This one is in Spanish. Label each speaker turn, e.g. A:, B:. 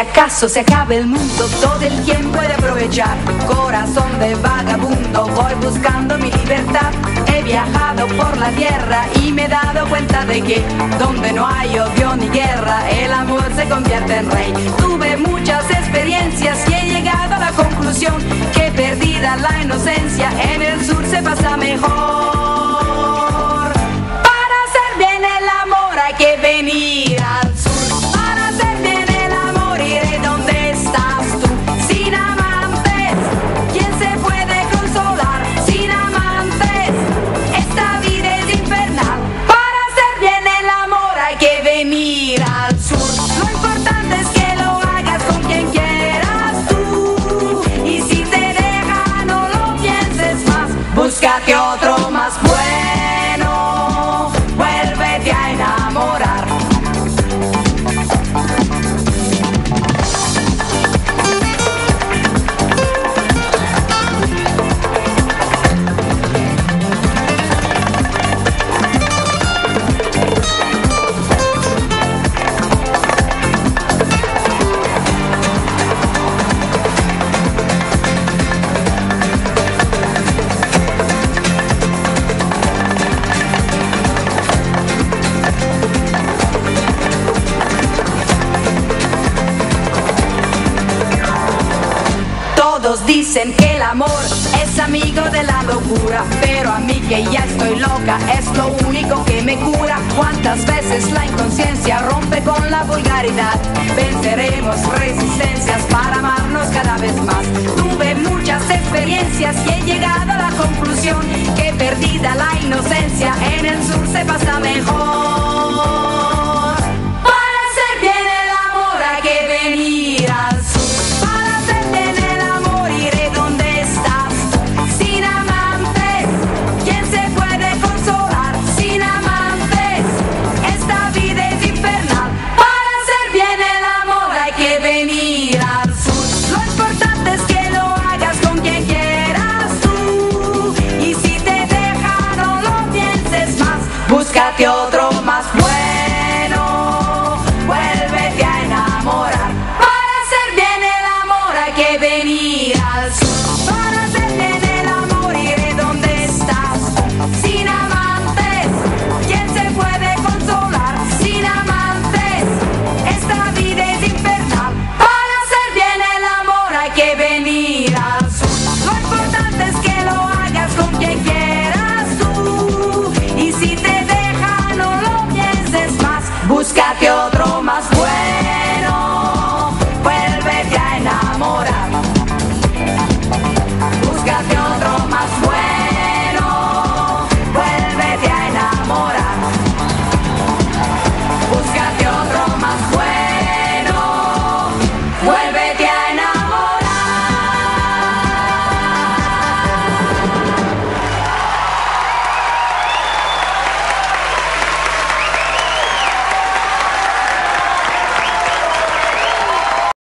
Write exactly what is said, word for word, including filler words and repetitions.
A: acaso se acabe el mundo, todo el tiempo he de aprovechar. Corazón de vagabundo, voy buscando mi libertad. He viajado por la tierra y me he dado cuenta de que donde no hay odio ni guerra, el amor se convierte en rey. Tuve muchas experiencias y he llegado a la conclusión que perdida la inocencia, en el sur se pasa mejor. Para hacer bien el amor hay que venir al sur. Para hacer bien el amor iré donde estás tú. Sin amantes, ¿quién se puede consolar? Sin amantes, esta vida es infernal. Para hacer bien el amor hay que venir al sur. Lo importante es que lo hagas con quien quieras tú. Y si te deja no lo pienses más, búscate otro más bueno, vuélvete a enamorar. Todos dicen que el amor es amigo de la locura, pero a mí que ya estoy loca es lo único que me cura. Cuántas veces la inconsciencia rompe con la vulgaridad. Venceremos resistencias para amarnos cada vez más. Tuve muchas experiencias y he llegado a la conclusión que perdida la inocencia, en el sur se pasa mejor.